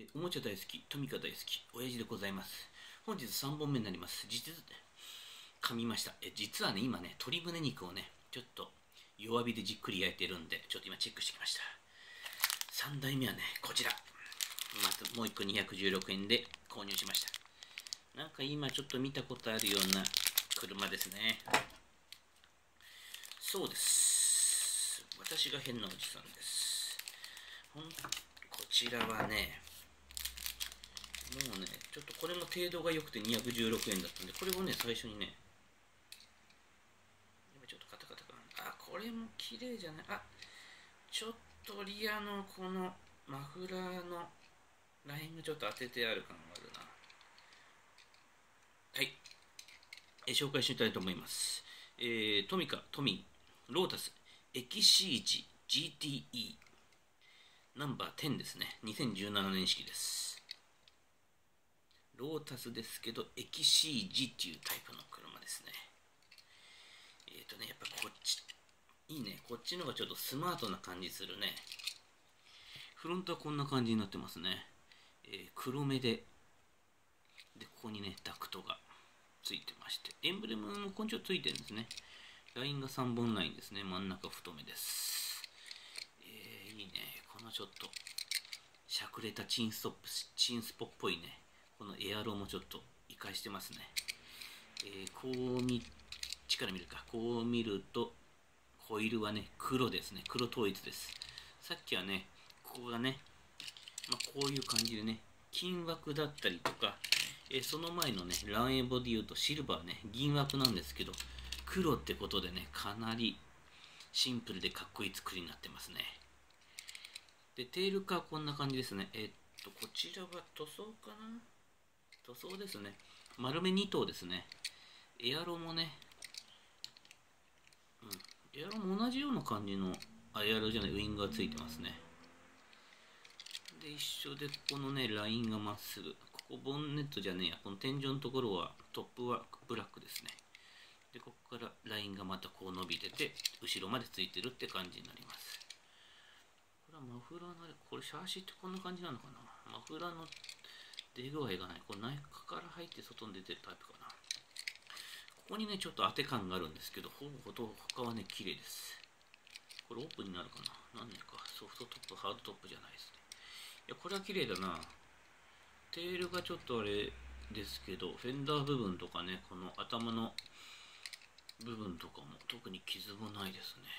おもちゃ大好き、トミカ大好き、親父でございます。本日3本目になります。噛みました。実はね、今ね、鶏胸肉をね、ちょっと弱火でじっくり焼いてるんで、ちょっと今チェックしてきました。3台目はね、こちら。まずもう1個216円で購入しました。なんか今ちょっと見たことあるような車ですね。そうです。私が変なおじさんです。こちらはね、もうね、ちょっとこれも程度が良くて216円だったんで、これをね、最初にね、今ちょっとカタカタかな。あ、これも綺麗じゃない。あ、ちょっとリアのこのマフラーのラインがちょっと当ててある感があるな。はい。紹介していきたいと思います。トミカ、トミン、ロータス、エキシージ GTE、ナンバー10ですね。2017年式です。ロータスですけど、エキシージっていうタイプの車ですね。やっぱこっち、いいね。こっちの方がちょっとスマートな感じするね。フロントはこんな感じになってますね。黒目で、ここにね、ダクトがついてまして、エンブレムもこんちょっとついてるんですね。ラインが3本ラインですね。真ん中太めです。いいね。このちょっと、しゃくれたチンスポっぽいね。このエアロもちょっと活かしてますね。こっちから見るか。こう見ると、ホイールはね、黒ですね。黒統一です。さっきはね、ここがね、こういう感じでね、金枠だったりとか、その前のね、ランエボで言うとシルバーね、銀枠なんですけど、黒ってことでね、かなりシンプルでかっこいい作りになってますね。で、テールカーこんな感じですね。こちらは塗装かな？塗装ですね。丸め2灯ですね。エアロもね、エアロも同じような感じの、エアロじゃない、ウイングがついてますね。で、一緒で、ここのね、ラインがまっすぐ。ここ、ボンネットじゃねえや。この天井のところは、トップはブラックですね。で、ここからラインがまたこう伸びてて、後ろまでついてるって感じになります。これはマフラーのあれ、これシャーシってこんな感じなのかな？マフラーの出具合がない。これ内側から入って外に出てるタイプかな。ここにね、ちょっと当て感があるんですけど、ほぼ他はね、綺麗です。これオープンになるかな？なんでか。ソフトトップ、ハードトップじゃないですね。いや、これは綺麗だな。テールがちょっとあれですけど、フェンダー部分とかね、この頭の部分とかも特に傷もないですね。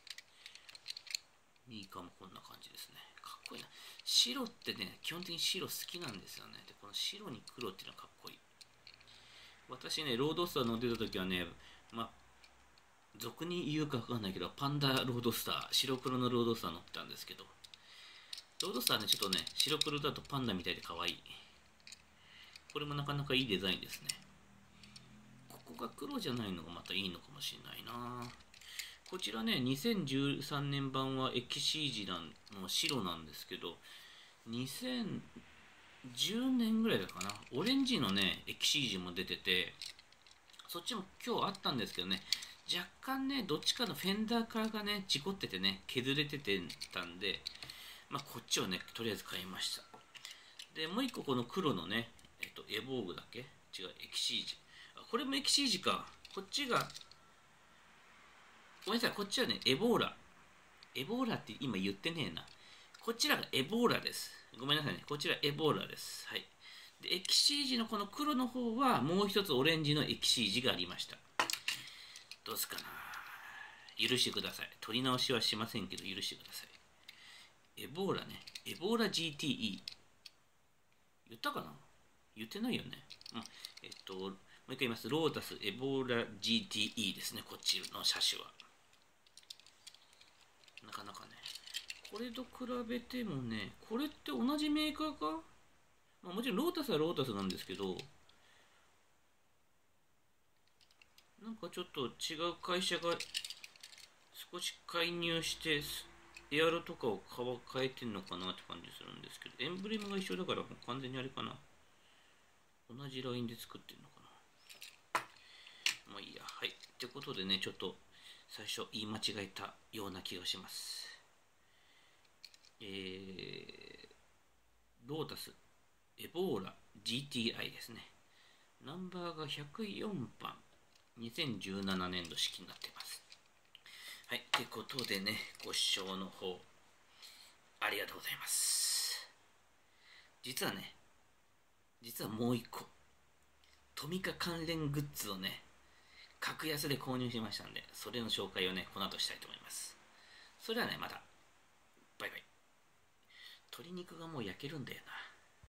ミーカーもこんな感じですね。かっこいいな。白ってね、基本的に白好きなんですよね。で、この白に黒っていうのはかっこいい。私ね、ロードスター乗ってた時はね、俗に言うかわかんないけど、パンダロードスター、白黒のロードスター乗ってたんですけど、ロードスターね、ちょっとね、白黒だとパンダみたいで可愛い。これもなかなかいいデザインですね。ここが黒じゃないのがまたいいのかもしれないな。こちらね、2013年版はエキシージの白なんですけど、2010年ぐらいだかな。オレンジのね、エキシージも出てて、そっちも今日あったんですけどね、若干ね、どっちかのフェンダーからがね、事故っててね、削れてたんで、こっちをね、とりあえず買いました。で、もう一個この黒のね、エボーグだっけ？違う、エキシージ。これもエキシージか。こっちが、ごめんなさい、こっちはね、エボーラ。エボーラって今言ってねえな。こちらがエボーラです。ごめんなさいね。こちらエボーラです。はい。で、エキシージのこの黒の方は、もう一つオレンジのエキシージがありました。どうすかな。許してください。取り直しはしませんけど、許してください。エボーラね。エボーラ GTE。言ったかな？言ってないよね。もう一回言います。ロータスエボーラ GTE ですね。こっちの車種は。なかなかね。これと比べてもね、これって同じメーカーか？もちろんロータスはロータスなんですけど、なんかちょっと違う会社が少し介入して、エアロとかを変えてんのかなって感じするんですけど、エンブレムが一緒だからもう完全にあれかな。同じラインで作ってんのかな。もういいや。はい。ってことでね、ちょっと最初言い間違えたような気がします。 ロータスエボーラ GTI ですね。ナンバーが104番、2017年度式になっています。はい、ってことでね、ご視聴の方、ありがとうございます。実はもう一個、トミカ関連グッズをね、格安で購入しましたんで、それの紹介をね、この後したいと思います。それではね、また。バイバイ。鶏肉がもう焼けるんだよな。